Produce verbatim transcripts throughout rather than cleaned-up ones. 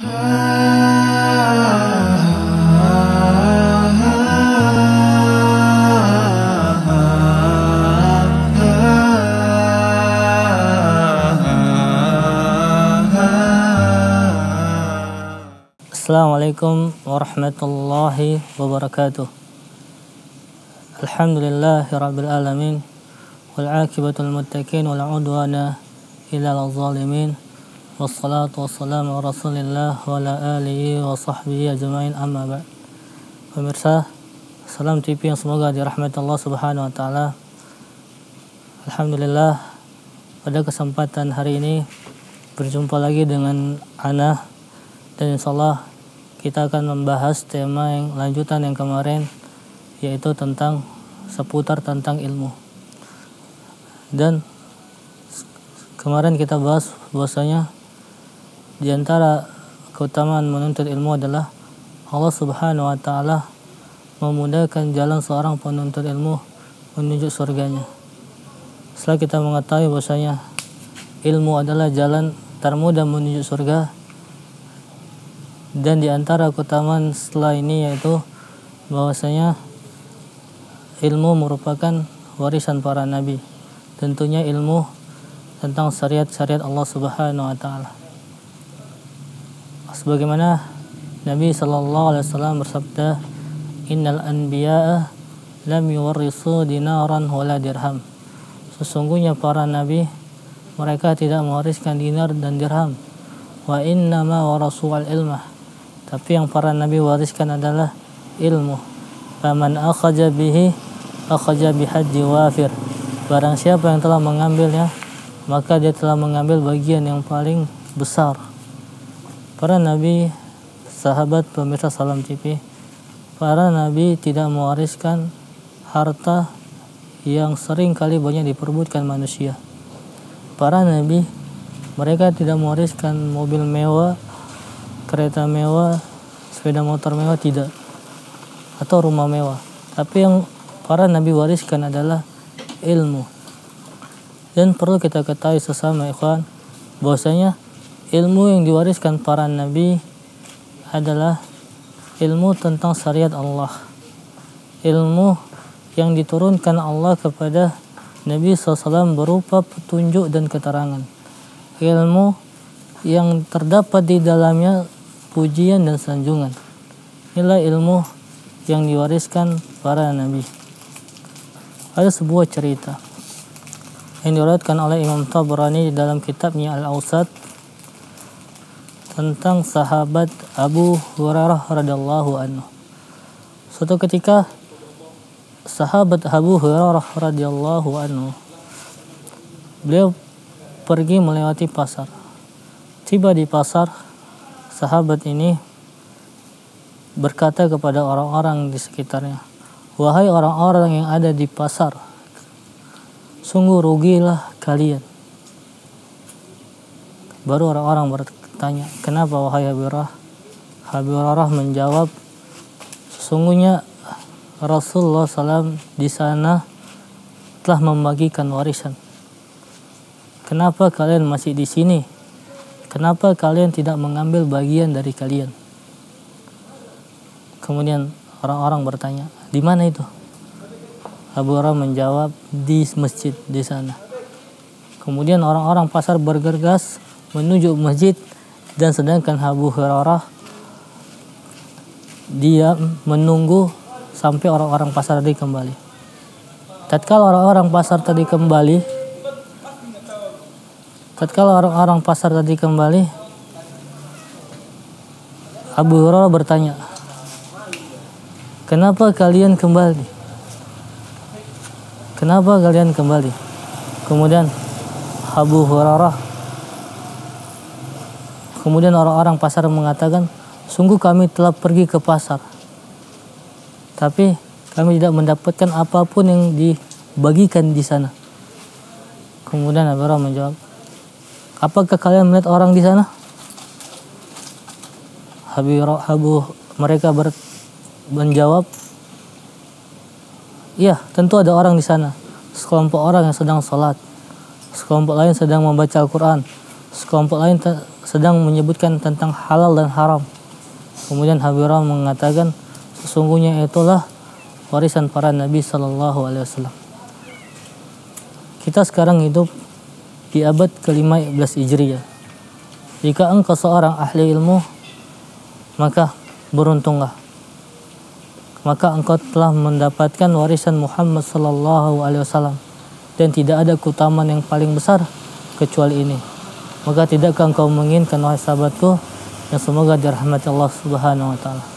Assalamualaikum warahmatullahi wabarakatuh. Alhamdulillahi rabbil alamin, wal aqibatul muttaqin, wal udwana illa lil zalimin, wassalatu wassalamu ala rasulillah wa ala alihi wa sahbihi ajma'in, amma ba'd. Pemirsa Salam T V yang semoga dirahmati Allah Subhanahu wa taala. Alhamdulillah, pada kesempatan hari ini berjumpa lagi dengan ana, dan insyaallah kita akan membahas tema yang lanjutan yang kemarin, yaitu tentang seputar tentang ilmu. Dan kemarin kita bahas bahwasanya di antara keutamaan menuntut ilmu adalah Allah Subhanahu wa taala memudahkan jalan seorang penuntut ilmu menuju surganya. Setelah kita mengetahui bahwasanya ilmu adalah jalan termudah menuju surga, dan di antara keutamaan setelah ini yaitu bahwasanya ilmu merupakan warisan para nabi, tentunya ilmu tentang syariat-syariat Allah Subhanahu wa taala. Sebagaimana Nabi sallallahu alaihi wasallam bersabda, "Innal anbiya'a lam yuwarrisu dinaran wala dirham." Sesungguhnya para nabi mereka tidak mewariskan dinar dan dirham. Wa innama warasu al-ilmah. Tapi yang para nabi wariskan adalah ilmu. Faman akhaja bihi akhaja bihaddi wafir. Barang siapa yang telah mengambilnya, maka dia telah mengambil bagian yang paling besar. Para nabi, sahabat pemirsa Salam T V, para nabi tidak mewariskan harta yang sering kali banyak diperebutkan manusia. Para nabi mereka tidak mewariskan mobil mewah, kereta mewah, sepeda motor mewah, tidak, atau rumah mewah. Tapi yang para nabi wariskan adalah ilmu. Dan perlu kita ketahui sesama ikhwan, bahwasanya ilmu yang diwariskan para nabi adalah ilmu tentang syariat Allah, ilmu yang diturunkan Allah kepada Nabi shallallahu alaihi wasallam berupa petunjuk dan keterangan, ilmu yang terdapat di dalamnya pujian dan sanjungan. Inilah ilmu yang diwariskan para nabi. Ada sebuah cerita yang diriwayatkan oleh Imam Tabrani di dalam kitabnya Al-Awsat tentang sahabat Abu Hurairah radhiyallahu anhu. Suatu ketika sahabat Abu Hurairah radhiyallahu anhu, beliau pergi melewati pasar. Tiba di pasar, sahabat ini berkata kepada orang-orang di sekitarnya, "Wahai orang-orang yang ada di pasar, sungguh rugilah kalian." Baru orang-orang bertanya, "Kenapa wahai Abu Hurairah?" Abu Hurairah menjawab, "Sesungguhnya Rasulullah shallallahu alaihi wasallam di sana telah membagikan warisan. Kenapa kalian masih di sini? Kenapa kalian tidak mengambil bagian dari kalian?" Kemudian orang-orang bertanya, "Di mana itu?" Abu Hurairah menjawab, "Di masjid di sana." Kemudian orang-orang pasar bergegas menuju masjid, dan sedangkan Abu Hurairah dia menunggu sampai orang-orang pasar tadi kembali. Tatkala orang-orang pasar tadi kembali, tatkala orang-orang pasar tadi kembali, Abu Hurairah bertanya, "Kenapa kalian kembali? Kenapa kalian kembali?" Kemudian Abu Hurairah, kemudian orang-orang pasar mengatakan, "Sungguh kami telah pergi ke pasar, tapi kami tidak mendapatkan apapun yang dibagikan di sana." Kemudian Abu Hurairah menjawab, "Apakah kalian melihat orang di sana?" Abu, Abu mereka ber, menjawab, "Iya, tentu ada orang di sana. Sekelompok orang yang sedang sholat, sekelompok lain sedang membaca Al-Quran, sekelompok lain sedang menyebutkan tentang halal dan haram. Kemudian Habib Rahman mengatakan sesungguhnya itulah warisan para Nabi Sallallahu Alaihi Wasallam. Kita sekarang hidup di abad kelima belas Hijriah. Jika engkau seorang ahli ilmu, maka beruntunglah. Maka engkau telah mendapatkan warisan Muhammad Sallallahu Alaihi Wasallam, dan tidak ada keutamaan yang paling besar kecuali ini. Maka tidakkah engkau menginginkan, wahai sahabatku, yang semoga dirahmati Allah Subhanahu Wa Taala.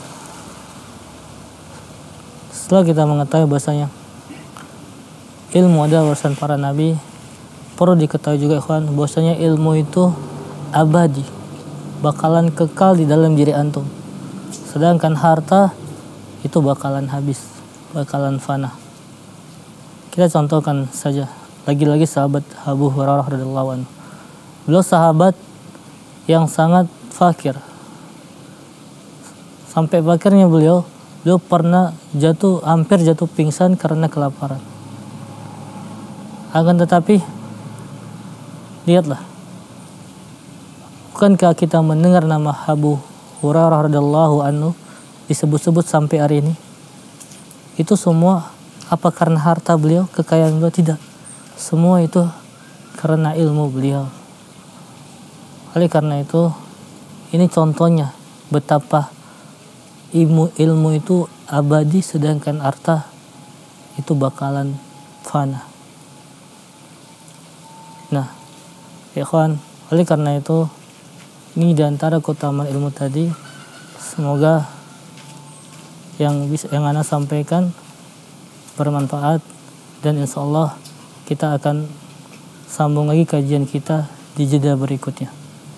Setelah kita mengetahui bahasanya ilmu adalah warisan para nabi, perlu diketahui juga ikhwan bahwasanya ilmu itu abadi, bakalan kekal di dalam diri antum. Sedangkan harta itu bakalan habis, bakalan fana. Kita contohkan saja lagi-lagi sahabat Abu Hurairah radhiyallahu anhu. Beliau sahabat yang sangat fakir. Sampai fakirnya beliau, beliau pernah jatuh, hampir jatuh pingsan karena kelaparan. Akan tetapi, lihatlah, bukankah kita mendengar nama Abu Hurairah radhiyallahu anhu disebut-sebut sampai hari ini? Itu semua apa karena harta beliau, kekayaan beliau? Tidak. Semua itu karena ilmu beliau. Oleh karena itu, ini contohnya betapa ilmu ilmu itu abadi, sedangkan harta itu bakalan fana. Nah, ikhwan, oleh karena itu ini diantara keutamaan ilmu tadi. Semoga yang bisa yang ana sampaikan bermanfaat, dan insya Allah kita akan sambung lagi kajian kita di jeda berikutnya.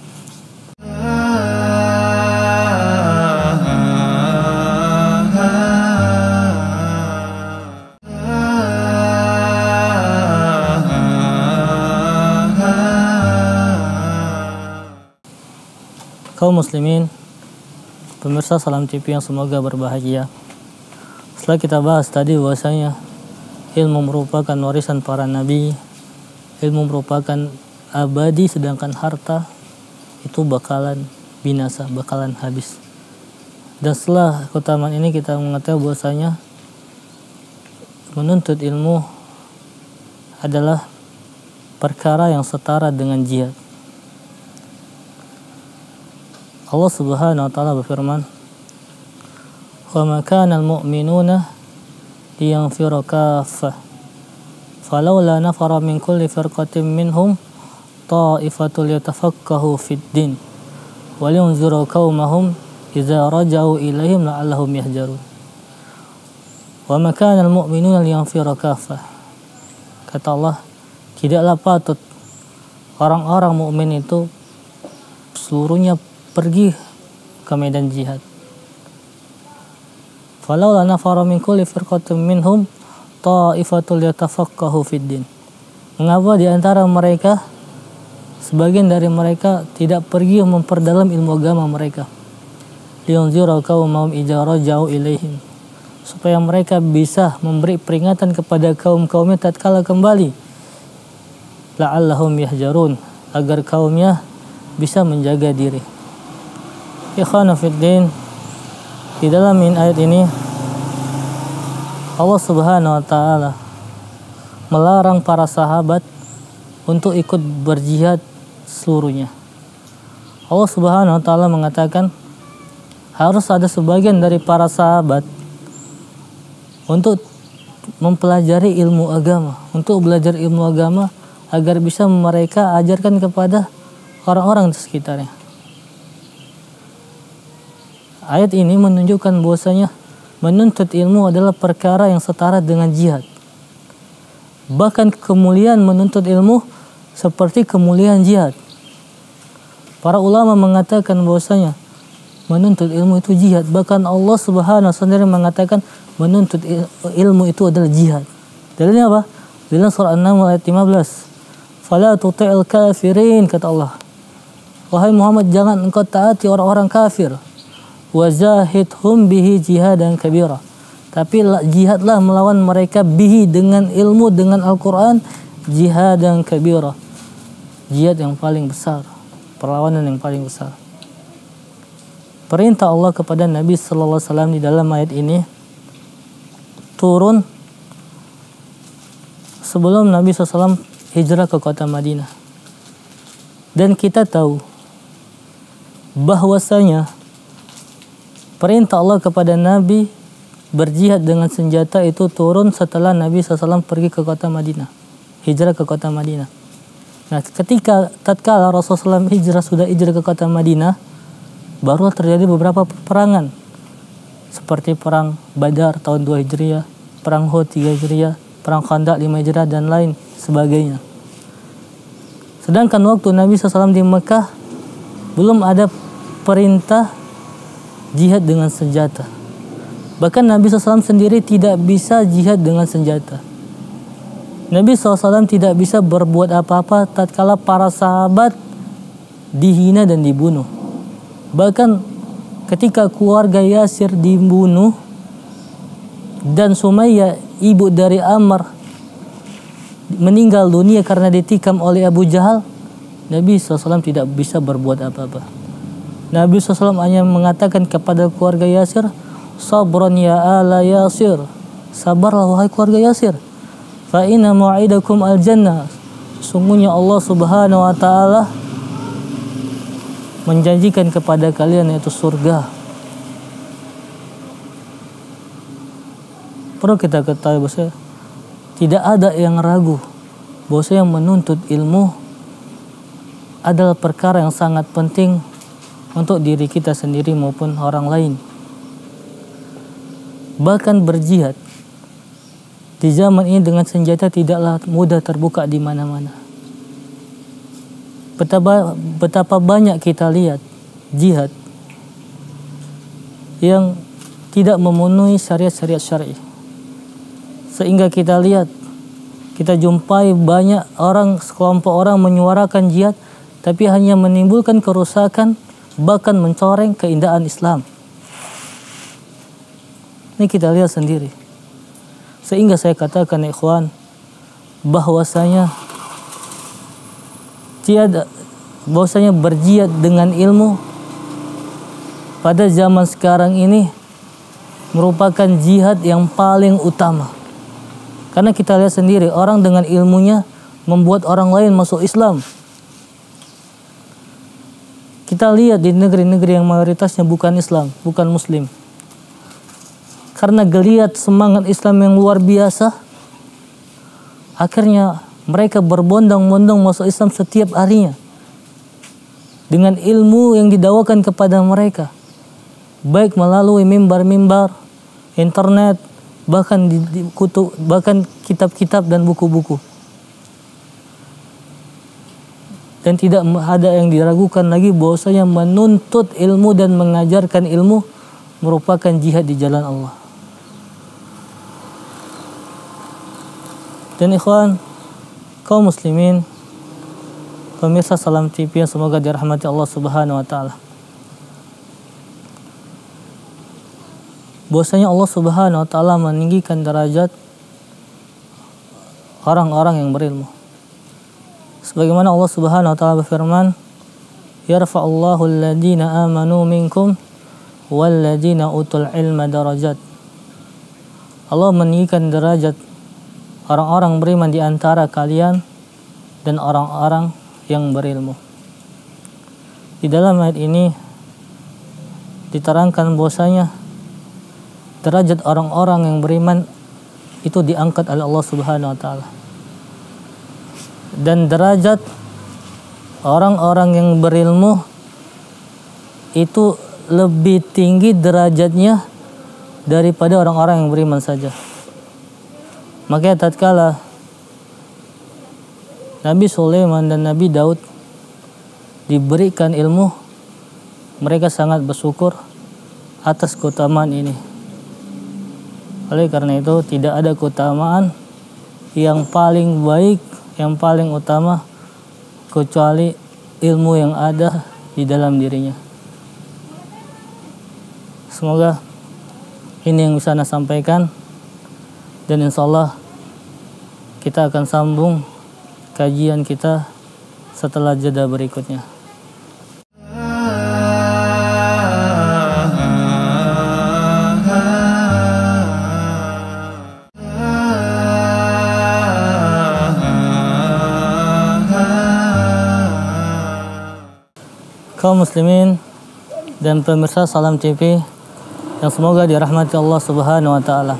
Kaum muslimin, pemirsa Salam T V yang semoga berbahagia. Setelah kita bahas tadi bahwasanya ilmu merupakan warisan para nabi, ilmu merupakan abadi, sedangkan harta itu bakalan binasa, bakalan habis. Dan setelah keutamaan ini kita mengetahui bahwasanya menuntut ilmu adalah perkara yang setara dengan jihad. Allah Subhanahu wa taala berfirman, "Wa ma kana al-mu'minuna liyanfiru kaffah, falawla nafara min kulli firqatin minhum ta'ifatul yatafaqahu fid din, wa liyunziru qaumahum idza raja'u ilaihim la'allahum yahjarun." Wa ma kana al-mu'minuna liyanfiru kaffah. Kata Allah, tidaklah patut orang-orang mukmin itu seluruhnya pergi ke medan jihad. Falawla nafara min kulli firqatin minhum ta'ifatul yatafaqahu fid din. Mengapa di antara mereka sebagian dari mereka tidak pergi memperdalam ilmu agama mereka? Liyunziru qaumahum idza raja'u ilaihim. Supaya mereka bisa memberi peringatan kepada kaum-kaumnya tatkala kembali. La'allahum yahjarun, agar kaumnya bisa menjaga diri. Ikhwana fiddin, di dalam ayat ini Allah Subhanahu wa taala melarang para sahabat untuk ikut berjihad seluruhnya. Allah Subhanahu wa taala mengatakan harus ada sebagian dari para sahabat untuk mempelajari ilmu agama, untuk belajar ilmu agama agar bisa mereka ajarkan kepada orang-orang di sekitarnya. Ayat ini menunjukkan bahwasanya menuntut ilmu adalah perkara yang setara dengan jihad. Bahkan kemuliaan menuntut ilmu seperti kemuliaan jihad. Para ulama mengatakan bahwasanya menuntut ilmu itu jihad. Bahkan Allah Subhanahu wa taala sendiri mengatakan menuntut ilmu itu adalah jihad. Dalilnya apa? Dalam surah An-Naml ayat lima belas. Fala tuti'il kafirin, kata Allah. Wahai Muhammad, jangan engkau taati orang-orang kafir. Wazahidhum bihi jihadan kabira. Tapi jihadlah melawan mereka bihi dengan ilmu, dengan Al-Quran, jihadan kabira, jihad yang paling besar. perlawanan yang paling besar. Perintah Allah kepada Nabi Sallallahu Alaihi Wasallam di dalam ayat ini turun sebelum Nabi Sallallahu Alaihi Wasallam hijrah ke kota Madinah. Dan kita tahu bahwasanya perintah Allah kepada Nabi berjihad dengan senjata itu turun setelah Nabi Sallallahu Alaihi Wasallam pergi ke kota Madinah, hijrah ke kota Madinah. Nah, ketika tatkala Rasulullah hijrah sudah hijrah ke kota Madinah, baru terjadi beberapa peperangan seperti perang Badar tahun dua Hijriah, perang Uhud tiga Hijriah, perang Khandaq lima Hijriah dan lain sebagainya. Sedangkan waktu Nabi Sallallahu Alaihi Wasallam di Mekah belum ada perintah jihad dengan senjata. Bahkan Nabi Sallallahu Alaihi Wasallam sendiri tidak bisa jihad dengan senjata. Nabi Sallallahu Alaihi Wasallam tidak bisa berbuat apa-apa tatkala para sahabat dihina dan dibunuh. Bahkan ketika keluarga Yasir dibunuh dan Sumayyah ibu dari Ammar meninggal dunia karena ditikam oleh Abu Jahal, Nabi Sallallahu Alaihi Wasallam tidak bisa berbuat apa-apa. Nabi Sallallahu Alaihi Wasallam hanya mengatakan kepada keluarga Yasir, sabran ya ala Yasir, sabarlah wahai keluarga Yasir, fa inna mau'idakum al-jannah, sungguhnya Allah Subhanahu wa taala menjanjikan kepada kalian yaitu surga. Perlu kita ketahui bahwa tidak ada yang ragu bahwa yang menuntut ilmu adalah perkara yang sangat penting untuk diri kita sendiri maupun orang lain. Bahkan berjihad di zaman ini dengan senjata tidaklah mudah terbuka di mana-mana. Betapa, betapa banyak kita lihat jihad yang tidak memenuhi syariat-syariat syar'i. Sehingga kita lihat, kita jumpai banyak orang, sekelompok orang menyuarakan jihad, tapi hanya menimbulkan kerusakan, bahkan mencoreng keindahan Islam. Ini kita lihat sendiri. Sehingga saya katakan, ikhwan, bahwasanya tiada bahwasanya berjihad dengan ilmu pada zaman sekarang ini merupakan jihad yang paling utama. Karena kita lihat sendiri, orang dengan ilmunya membuat orang lain masuk Islam. Kita lihat di negeri-negeri yang mayoritasnya bukan Islam, bukan Muslim. Karena geliat semangat Islam yang luar biasa, akhirnya mereka berbondong-bondong masuk Islam setiap harinya. Dengan ilmu yang didakwakan kepada mereka. Baik melalui mimbar-mimbar, internet, bahkan di, di kutu, bahkan kitab-kitab dan buku-buku. Dan tidak ada yang diragukan lagi bahwasanya menuntut ilmu dan mengajarkan ilmu merupakan jihad di jalan Allah. Dan ikhwan, kaum muslimin, pemirsa Salam T V yang semoga dirahmati Allah Subhanahu wa taala. Bahwasanya Allah Subhanahu wa taala meninggikan derajat orang-orang yang berilmu. Sebagaimana Allah Subhanahu wa taala berfirman, "Yarfa'ullahu alladziina aamanu minkum walladziina utul ilma darajat." Allah meninggikan derajat orang-orang beriman di antara kalian dan orang-orang yang berilmu. Di dalam ayat ini diterangkan bahwasanya derajat orang-orang yang beriman itu diangkat oleh Allah Subhanahu wa taala. Dan derajat orang-orang yang berilmu itu lebih tinggi derajatnya daripada orang-orang yang beriman saja. Makanya tatkala Nabi Sulaiman dan Nabi Daud diberikan ilmu, mereka sangat bersyukur atas keutamaan ini. Oleh karena itu tidak ada keutamaan yang paling baik, yang paling utama kecuali ilmu yang ada di dalam dirinya. Semoga ini yang bisa saya sampaikan, dan insya Allah kita akan sambung kajian kita setelah jeda berikutnya. kaum muslimin dan pemirsa Salam T V yang semoga dirahmati Allah Subhanahu wa taala.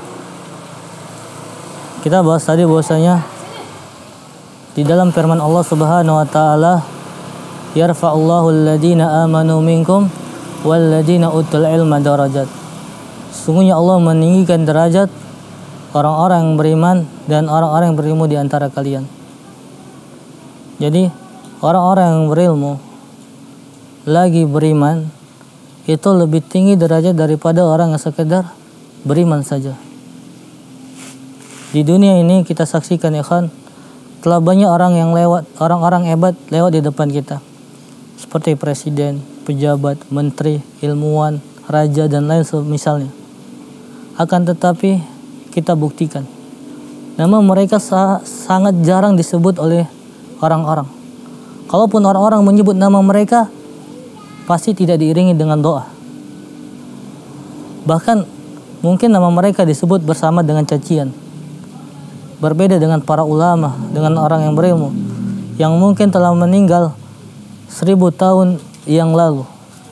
Kita bahas tadi bahwasanya di dalam firman Allah Subhanahu wa taala, yarfa'ullahu alladhina amanu minkum walladhina utul ilma darajat. Sungguhnya Allah meninggikan derajat orang-orang yang beriman dan orang-orang yang berilmu di antara kalian. Jadi orang-orang yang berilmu lagi beriman itu lebih tinggi derajat daripada orang yang sekedar beriman saja. Di dunia ini kita saksikan ya kan, telah banyak orang yang lewat, orang-orang hebat lewat di depan kita. Seperti presiden, pejabat, menteri, ilmuwan, raja dan lain misalnya. Akan tetapi kita buktikan, nama mereka sa- sangat jarang disebut oleh orang-orang. Kalaupun orang-orang menyebut nama mereka, pasti tidak diiringi dengan doa. Bahkan mungkin nama mereka disebut bersama dengan cacian. Berbeda dengan para ulama, dengan orang yang berilmu, yang mungkin telah meninggal seribu tahun yang lalu.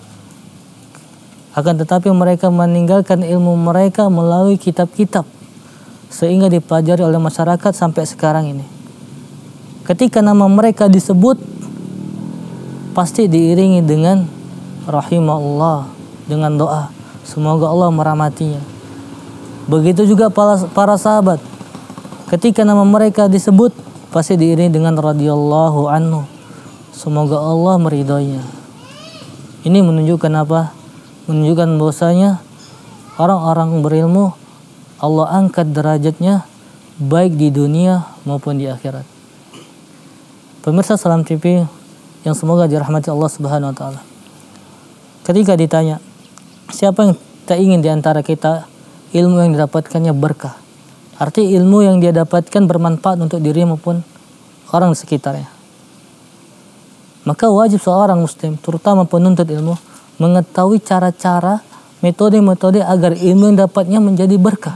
Akan tetapi mereka meninggalkan ilmu mereka melalui kitab-kitab, sehingga dipelajari oleh masyarakat sampai sekarang ini. Ketika nama mereka disebut, pasti diiringi dengan rahimahullah, dengan doa, semoga Allah merahmatinya. Begitu juga para, para sahabat, ketika nama mereka disebut, pasti diiringi dengan radhiyallahu anhu, semoga Allah meridhoinya. Ini menunjukkan apa? Menunjukkan bahwasanya orang-orang berilmu Allah angkat derajatnya baik di dunia maupun di akhirat. Pemirsa Salam T V yang semoga dirahmati Allah Subhanahu wa taala. Ketika ditanya, siapa yang tak ingin di antara kita ilmu yang didapatkannya berkah? Arti ilmu yang dia dapatkan bermanfaat untuk diri maupun orang di sekitarnya. Maka wajib seorang muslim, terutama penuntut ilmu, mengetahui cara-cara, metode-metode agar ilmu yang dapatnya menjadi berkah.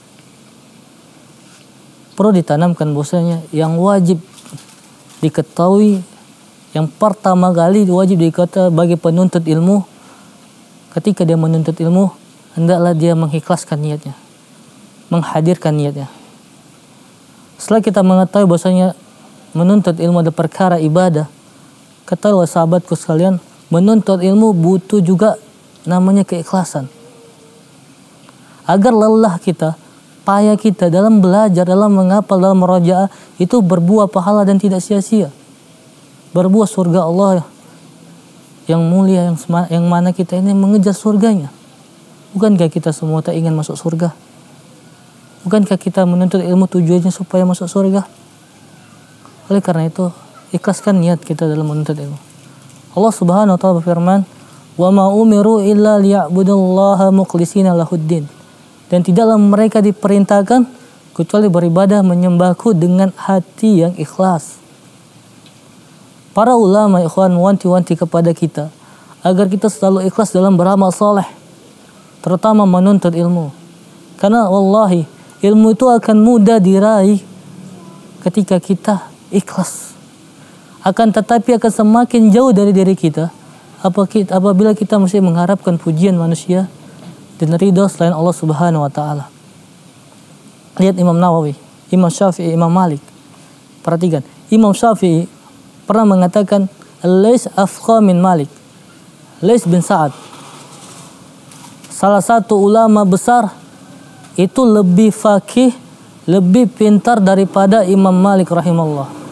Perlu ditanamkan bahwasanya yang wajib diketahui, yang pertama kali wajib diketahui bagi penuntut ilmu, ketika dia menuntut ilmu, hendaklah dia mengikhlaskan niatnya, menghadirkan niatnya. Setelah kita mengetahui bahwasanya menuntut ilmu ada perkara ibadah, ketahuilah sahabatku sekalian, menuntut ilmu butuh juga namanya keikhlasan. Agar lelah kita, payah kita dalam belajar, dalam menghafal, dalam merajaah itu berbuah pahala dan tidak sia-sia. Berbuah surga Allah yang mulia, yang, yang mana kita ini mengejar surganya. Bukankah kita semua tak ingin masuk surga? Bukankah kita menuntut ilmu tujuannya supaya masuk surga? Oleh karena itu, ikhlaskan niat kita dalam menuntut ilmu. Allah Subhanahu wa taala berfirman, "Wa ma umiru illa liya'budullaha mukhlishina lahuddin." Dan tidaklah mereka diperintahkan kecuali beribadah menyembahku dengan hati yang ikhlas. Para ulama ikhwan wanti-wanti kepada kita agar kita selalu ikhlas dalam beramal saleh, terutama menuntut ilmu. Karena wallahi ilmu itu akan mudah diraih ketika kita ikhlas. Akan tetapi akan semakin jauh dari diri kita apabila kita mesti mengharapkan pujian manusia dan ridha selain Allah Subhanahu wa taala. Lihat Imam Nawawi, Imam Syafi'i, Imam Malik. Perhatikan, Imam Syafi'i pernah mengatakan, "Lais afqa min Malik." Lais bin Sa'ad, salah satu ulama besar, itu lebih faqih, lebih pintar daripada Imam Malik rahimahullah.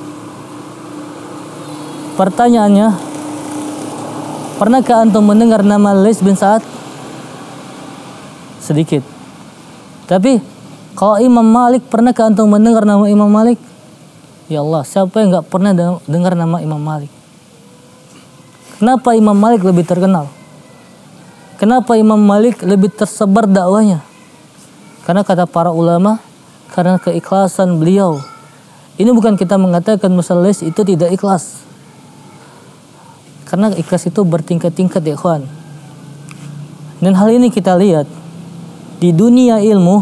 Pertanyaannya, pernahkah antum mendengar nama Lais bin Sa'ad? Sedikit. Tapi kalau Imam Malik, pernahkah antum mendengar nama Imam Malik? Ya Allah, siapa yang gak pernah dengar nama Imam Malik? Kenapa Imam Malik lebih terkenal? Kenapa Imam Malik lebih tersebar dakwahnya? Karena kata para ulama, karena keikhlasan beliau. Ini bukan kita mengatakan masalah Lais itu tidak ikhlas. Karena ikhlas itu bertingkat-tingkat ya ikhwan. Dan hal ini kita lihat di dunia ilmu.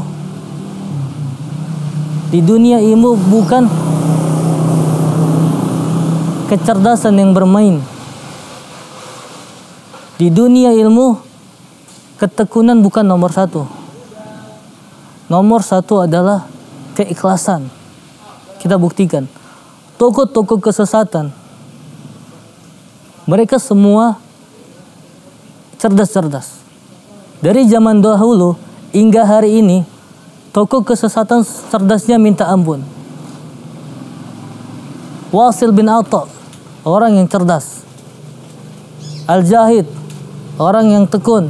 Di dunia ilmu bukan kecerdasan yang bermain. Di dunia ilmu, ketekunan bukan nomor satu. Nomor satu adalah keikhlasan. Kita buktikan. Tokoh-tokoh kesesatan, mereka semua cerdas-cerdas. Dari zaman dahulu hingga hari ini, tokoh kesesatan cerdasnya minta ampun. Wasil bin Atha, orang yang cerdas. Al-Jahid, orang yang tekun.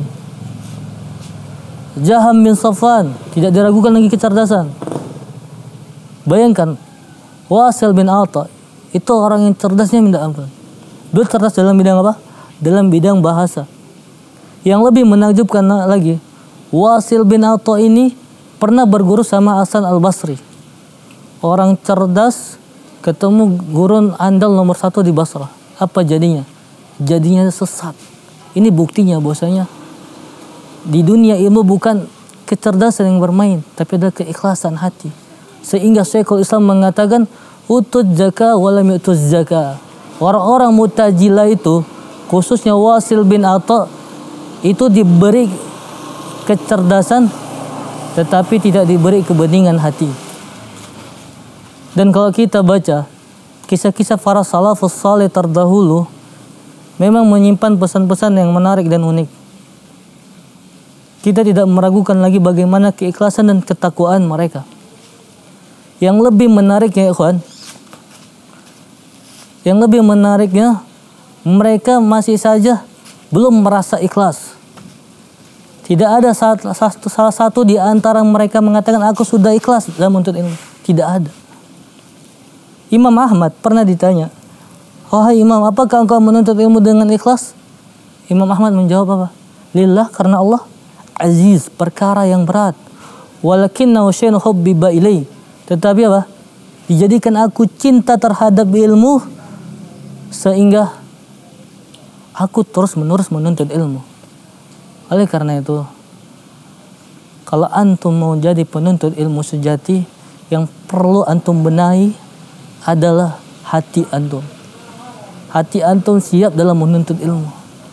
Jaham bin Safwan, tidak diragukan lagi kecerdasan. Bayangkan, Wasil bin Atha itu orang yang cerdasnya minta ampun. Dia cerdas dalam bidang apa? Dalam bidang bahasa. Yang lebih menakjubkan lagi, Wasil bin Atha ini pernah berguru sama Hasan al-Basri. Orang cerdas ketemu guru andal nomor satu di Basrah. Apa jadinya? Jadinya sesat. Ini buktinya bahwasanya di dunia ilmu bukan kecerdasan yang bermain, tapi ada keikhlasan hati. Sehingga Syekhul Islam mengatakan utuz zaka walam yutuz zaka. Orang-orang Mu'tazilah itu, khususnya Wasil bin Atha, itu diberi kecerdasan tetapi tidak diberi kebeningan hati. Dan kalau kita baca kisah-kisah para salafus saleh terdahulu, memang menyimpan pesan-pesan yang menarik dan unik. Kita tidak meragukan lagi bagaimana keikhlasan dan ketakwaan mereka. Yang lebih menariknya, ikhwan, yang lebih menariknya, mereka masih saja belum merasa ikhlas. Tidak ada salah satu di antara mereka mengatakan aku sudah ikhlas dalam menuntut ilmu. Tidak ada. Imam Ahmad pernah ditanya, "Wahai Imam, apakah engkau menuntut ilmu dengan ikhlas?" Imam Ahmad menjawab apa? Lillah, karena Allah. Aziz, perkara yang berat. Walakinnahu syai'un hubbiba ilai. Tetapi apa? Dijadikan aku cinta terhadap ilmu sehingga aku terus menerus menuntut ilmu. Oleh karena itu, kalau antum mau jadi penuntut ilmu sejati, yang perlu antum benahi adalah hati antum. Hati antum siap dalam menuntut ilmu.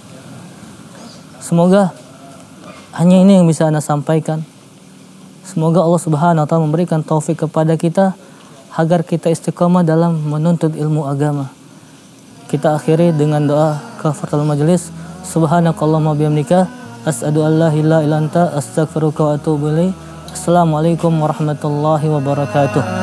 Semoga hanya ini yang bisa Anda sampaikan. Semoga Allah Subhanahu wa taala memberikan taufik kepada kita agar kita istiqamah dalam menuntut ilmu agama. Kita akhiri dengan doa kafaratul majelis. Subhanakallahumma bihamdika asyhadu an la ilaha illa anta astaghfiruka wa atubu ilaik. Assalamualaikum warahmatullahi wabarakatuh.